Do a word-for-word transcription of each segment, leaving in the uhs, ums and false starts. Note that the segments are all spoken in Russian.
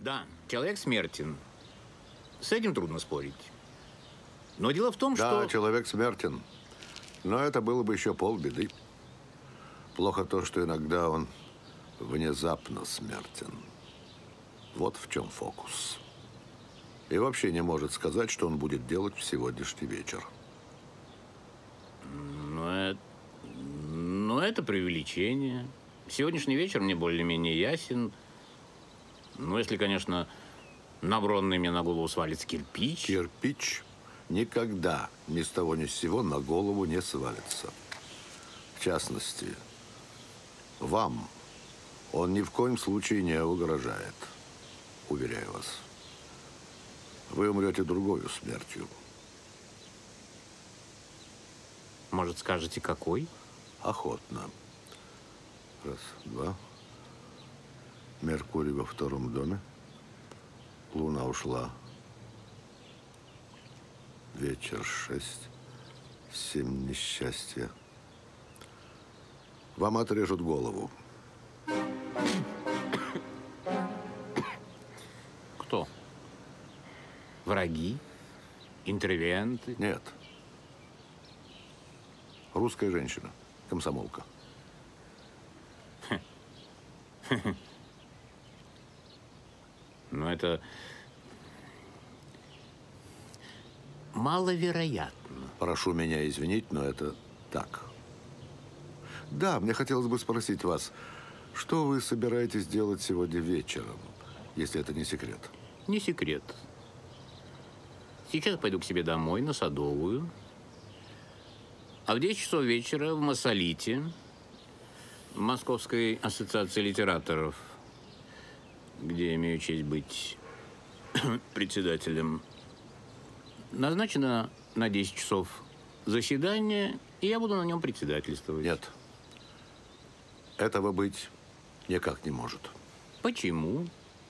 Да, человек смертен. С этим трудно спорить. Но дело в том, что… Да, человек смертен. Но это было бы еще полбеды. Плохо то, что иногда он внезапно смертен. Вот в чем фокус. И вообще не может сказать, что он будет делать в сегодняшний вечер. Но это, но это преувеличение. Сегодняшний вечер мне более-менее ясен. Ну, если, конечно, на Бронной мне на голову свалится кирпич. Кирпич никогда ни с того ни с сего на голову не свалится. В частности, вам он ни в коем случае не угрожает. Уверяю вас. Вы умрете другою смертью. Может, скажете, какой? Охотно. Раз, два. Меркурий во втором доме. Луна ушла. Вечер шесть. Семь несчастья. Вам отрежут голову. Кто? Враги? Интервенты? Нет. Русская женщина. Комсомолка. Но это маловероятно. Прошу меня извинить, но это так. Да, мне хотелось бы спросить вас, что вы собираетесь делать сегодня вечером, если это не секрет? Не секрет. Сейчас пойду к себе домой, на Садовую. А в десять часов вечера в Массолите, Московской ассоциации литераторов, где я имею честь быть председателем, назначено на десять часов заседание, и я буду на нем председательствовать. Нет. Этого быть никак не может. Почему?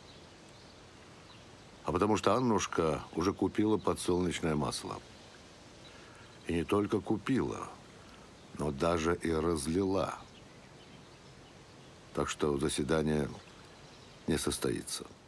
А потому что Аннушка уже купила подсолнечное масло. И не только купила, но даже и разлила. Так что заседание не состоится.